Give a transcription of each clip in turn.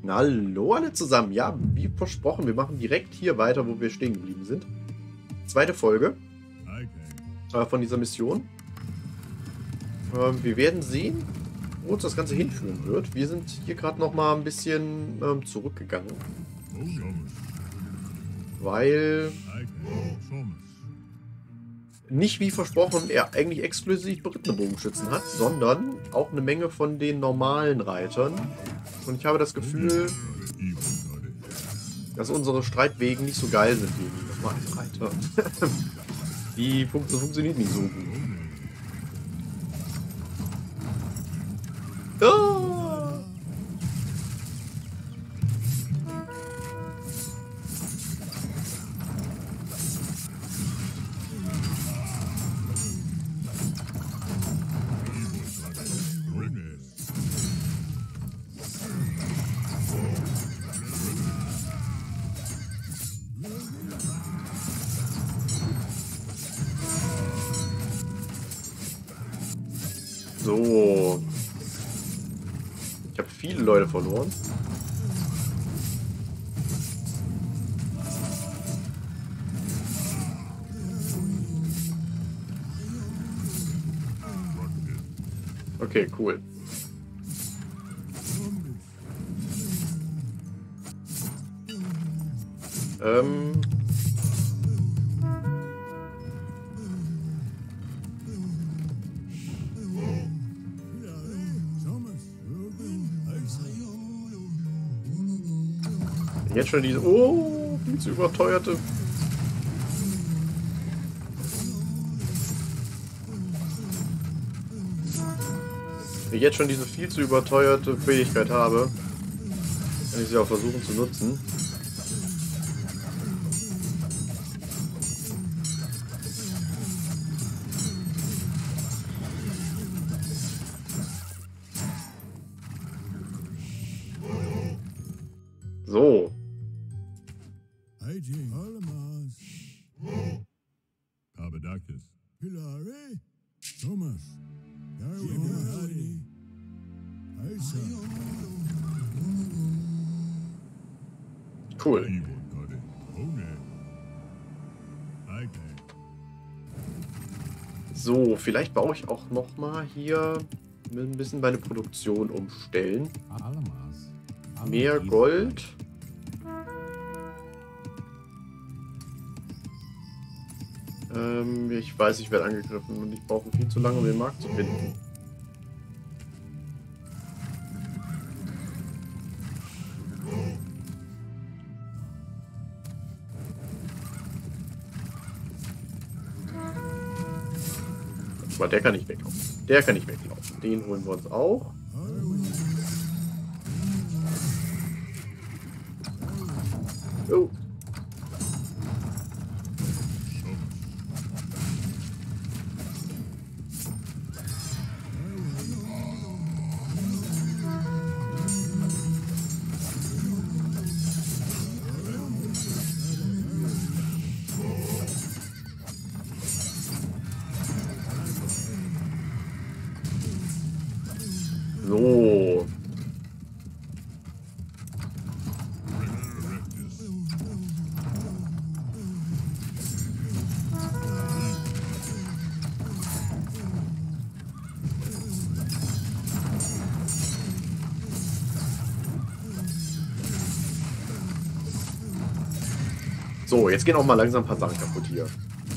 Hallo alle zusammen. Ja, wie versprochen, wir machen direkt hier weiter, wo wir stehen geblieben sind. Zweite Folge von dieser Mission. Wir werden sehen, wo uns das Ganze hinführen wird. Wir sind hier gerade noch mal ein bisschen zurückgegangen. Weil nicht wie versprochen er eigentlich exklusiv berittene Bogenschützen hat, sondern auch eine Menge von den normalen Reitern. Und ich habe das Gefühl, dass unsere Streitwegen nicht so geil sind wie die normalen Reiter. Die funktioniert nicht so gut. Ah! So. Ich habe viele Leute verloren. Okay, cool. Jetzt schon diese... Oh, viel zu überteuerte... Wenn ich jetzt schon diese viel zu überteuerte Fähigkeit habe, kann ich sie auch versuchen zu nutzen. So. Cool. So, vielleicht baue ich auch noch mal hier ein bisschen meine Produktion umstellen. Mehr Gold. Ich weiß, ich werde angegriffen und ich brauche viel zu lange, um den Markt zu finden. Aber der kann nicht weglaufen. Der kann nicht weglaufen. Den holen wir uns auch. Oh. So. So, jetzt gehen auch mal langsam ein paar Sachen kaputt hier.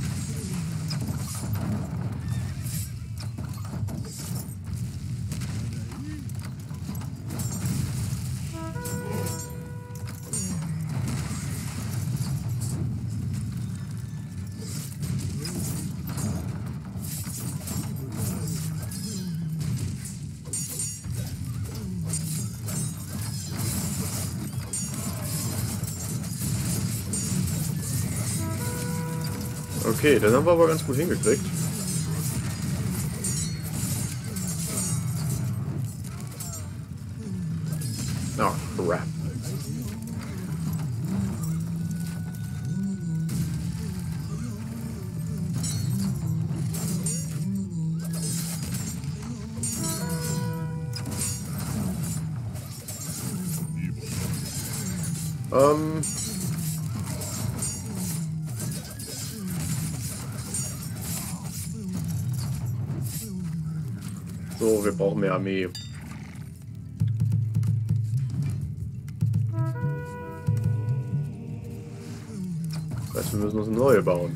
Okay, den haben wir aber ganz gut hingekriegt. Ah, crap. Ähm... So, wir brauchen mehr Armee. Das heißt, wir müssen uns eine neue bauen.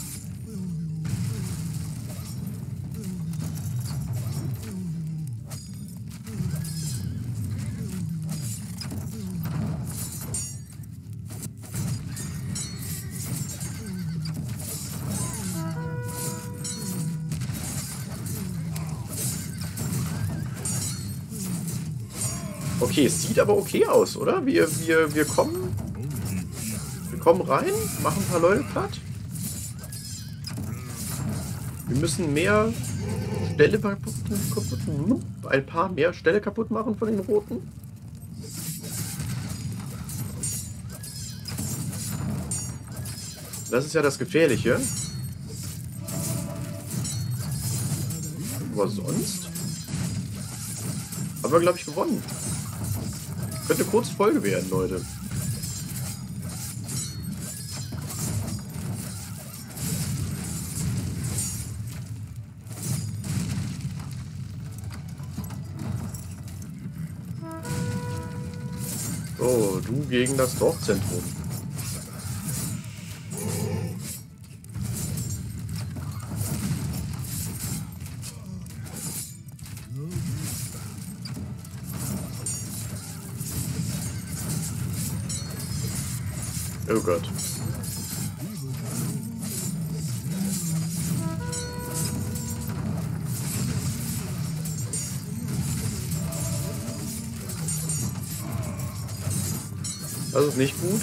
Okay, es sieht aber okay aus, oder? Wir kommen rein, machen ein paar Leute platt. Wir müssen mehr Ställe kaputt, ein paar mehr Ställe kaputt machen von den Roten. Das ist ja das Gefährliche. Aber sonst haben wir, glaube ich, gewonnen. Könnte eine kurze Folge werden, Leute. So, du gegen das Dorfzentrum. Oh Gott. Das ist nicht gut.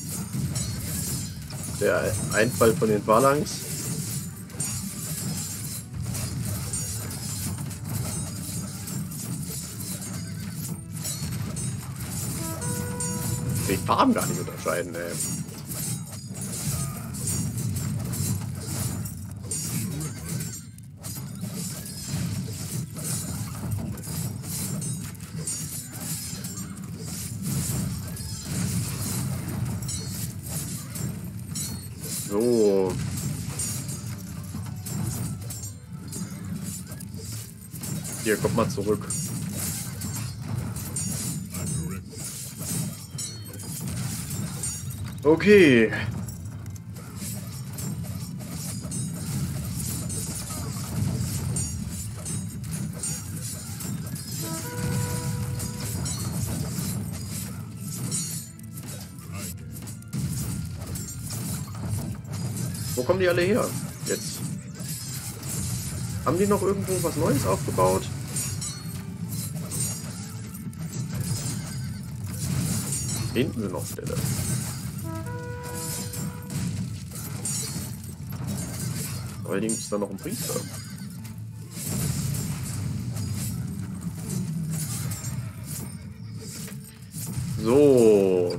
Der Einfall von den Phalanx. Die Farben gar nicht unterscheiden, ey. So. Hier, kommt mal zurück. Okay. Wo kommen die alle her? Jetzt. Haben die noch irgendwo was Neues aufgebaut? Hinten sind noch Ställe. Vor allen Dingen ist da noch ein Priester. So.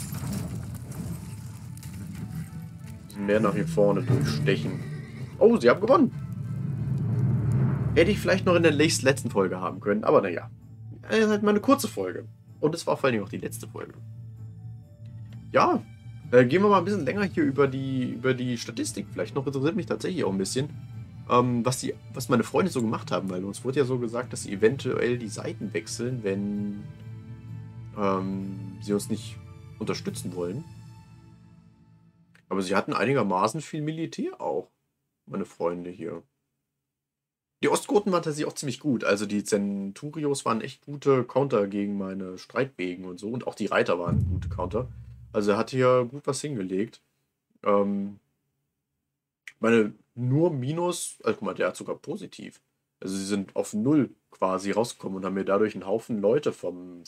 Mehr nach hier vorne durchstechen. Oh, sie haben gewonnen. Hätte ich vielleicht noch in der letzten Folge haben können, aber naja. Es ist halt mal eine kurze Folge. Und es war vor allen Dingen auch die letzte Folge. Ja, gehen wir mal ein bisschen länger hier über die Statistik. Vielleicht noch interessiert mich tatsächlich auch ein bisschen, was meine Freunde so gemacht haben, weil uns wurde ja so gesagt, dass sie eventuell die Seiten wechseln, wenn sie uns nicht unterstützen wollen. Aber sie hatten einigermaßen viel Militär auch, meine Freunde hier. Die Ostgoten waren tatsächlich auch ziemlich gut. Also die Centurios waren echt gute Counter gegen meine Streitwegen und so. Und auch die Reiter waren gute Counter. Also er hat hier gut was hingelegt. Meine nur Minus, also guck mal, der hat sogar positiv. Also sie sind auf Null quasi rausgekommen und haben mir dadurch einen Haufen Leute vom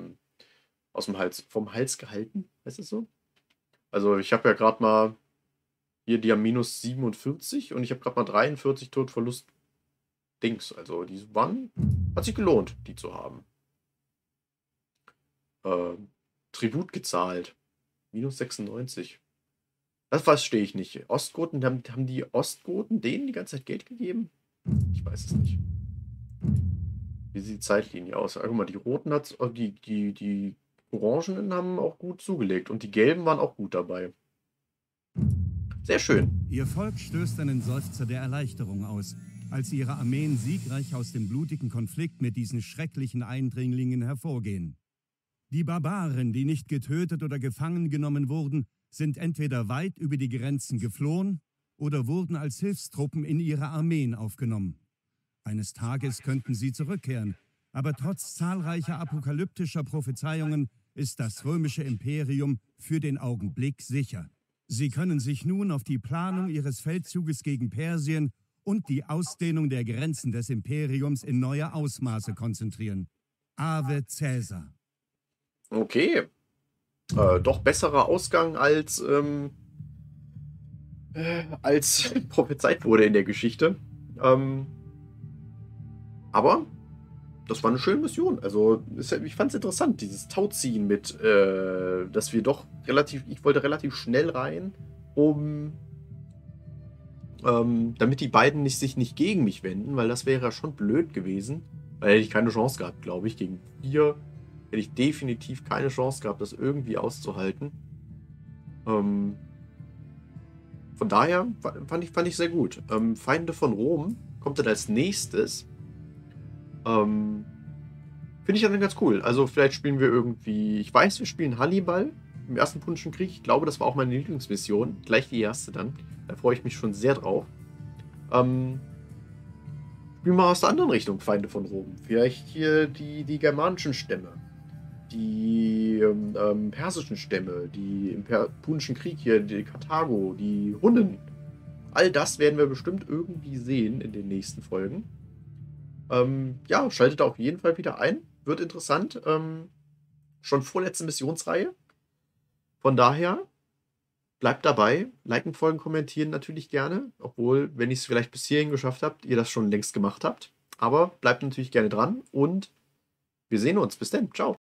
Hals gehalten. Heißt das so? Also ich habe ja gerade mal hier, die haben minus 47 und ich habe gerade mal 43 Todverlust Dings. Also die waren, hat sich gelohnt, die zu haben. Tribut gezahlt. Minus 96. Das verstehe ich nicht. Ostgoten, haben die Ostgoten denen die ganze Zeit Geld gegeben? Ich weiß es nicht. Wie sieht die Zeitlinie aus? Guck mal, die Roten hat die Orangenen haben auch gut zugelegt und die Gelben waren auch gut dabei. Sehr schön. Ihr Volk stößt einen Seufzer der Erleichterung aus, als ihre Armeen siegreich aus dem blutigen Konflikt mit diesen schrecklichen Eindringlingen hervorgehen. Die Barbaren, die nicht getötet oder gefangen genommen wurden, sind entweder weit über die Grenzen geflohen oder wurden als Hilfstruppen in ihre Armeen aufgenommen. Eines Tages könnten sie zurückkehren, aber trotz zahlreicher apokalyptischer Prophezeiungen ist das römische Imperium für den Augenblick sicher. Sie können sich nun auf die Planung ihres Feldzuges gegen Persien und die Ausdehnung der Grenzen des Imperiums in neue Ausmaße konzentrieren. Ave Caesar! Okay. Doch besserer Ausgang als prophezeit wurde in der Geschichte. Aber das war eine schöne Mission. Also, ich fand es interessant, dieses Tauziehen mit, dass wir doch ich wollte relativ schnell rein, damit die beiden sich nicht gegen mich wenden, weil das wäre ja schon blöd gewesen. Weil hätte ich keine Chance gehabt, glaube ich. Gegen 4 hätte ich definitiv keine Chance gehabt, das irgendwie auszuhalten. Von daher fand ich sehr gut. Feinde von Rom kommt dann als nächstes. Finde ich dann ganz cool. Also vielleicht spielen wir irgendwie, ich weiß, wir spielen Hannibal im ersten Punischen Krieg. Ich glaube, das war auch meine Lieblingsmission. Gleich die erste dann. Da freue ich mich schon sehr drauf. Spielen wir mal aus der anderen Richtung Feinde von Rom. Vielleicht hier die germanischen Stämme. Die persischen Stämme. Die im Punischen Krieg hier, die Karthago, die Hunnen. All das werden wir bestimmt irgendwie sehen in den nächsten Folgen. Ja, schaltet auf jeden Fall wieder ein. Wird interessant. Schon vorletzte Missionsreihe. Von daher, bleibt dabei. Liken, folgen, kommentieren natürlich gerne. Obwohl, wenn ich es vielleicht bis hierhin geschafft habt, ihr das schon längst gemacht habt. Aber bleibt natürlich gerne dran und wir sehen uns. Bis dann. Ciao.